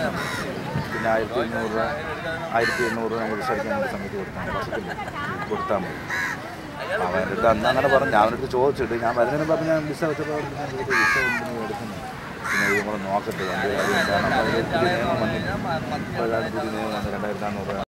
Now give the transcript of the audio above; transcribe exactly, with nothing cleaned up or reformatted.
പ്രശ്നമാണ്. പിന്നെ ആയിരത്തി എണ്ണൂറ് രൂപ ആയിരത്തി എണ്ണൂറ് രൂപ നമുക്ക് വിസടിക്കാൻ വേണ്ടി സമയത്ത് കൊടുത്താൽ വർഷത്തിൽ കൊടുത്താൽ മതി. അവൻ്റെ അടുത്ത് അന്ന് അങ്ങനെ പറഞ്ഞു. ഞാൻ അവൻ്റെ അടുത്ത് ചോദിച്ചിട്ട് ഞാൻ വരുന്നതിന് പറഞ്ഞ് ഞാൻ വിസ വെച്ചപ്പോൾ വിസ ഉണ്ടെന്ന് എടുക്കുന്നത്. പിന്നെ ഇത് നമ്മൾ നോക്കട്ടെ വണ്ടി കാര്യം. കാരണം അപ്പോൾ പുതിയ നിയമം വന്നില്ല. ഇപ്പോൾ പുതിയ നിയമം വന്ന് രണ്ടായിരത്തി നാനൂറ് രൂപ